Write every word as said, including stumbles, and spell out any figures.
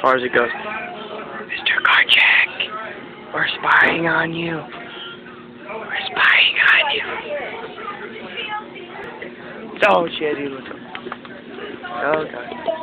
far as it goes. Mister Garchik, we're spying on you. We're spying on you. Oh, shit, he looks up. Oh, God.